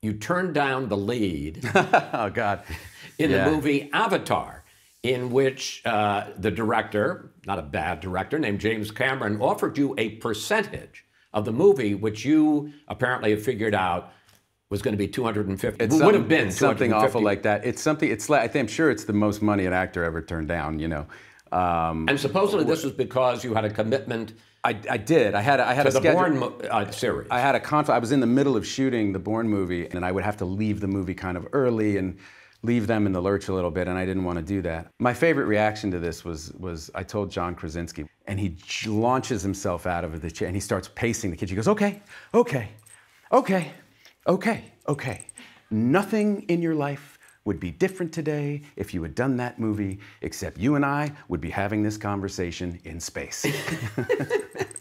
you turned down the lead Oh, God. in the movie Avatar, in which the director, not a bad director, named James Cameron, offered you a percentage of the movie, which you apparently have figured out was going to be 250. It would have been something awful like that. It's something. It's like, I'm sure it's the most money an actor ever turned down. You know. And supposedly this was because you had a commitment. I did. I had to a the schedule. Bourne series. I had a conflict. I was in the middle of shooting the Bourne movie, and I would have to leave the movie kind of early and leave them in the lurch a little bit, and I didn't want to do that. My favorite reaction to this was I told John Krasinski, and he launches himself out of the chair, and he starts pacing the kitchen. He goes, okay, okay, okay, okay, okay. Nothing in your life would be different today if you had done that movie, except you and I would be having this conversation in space.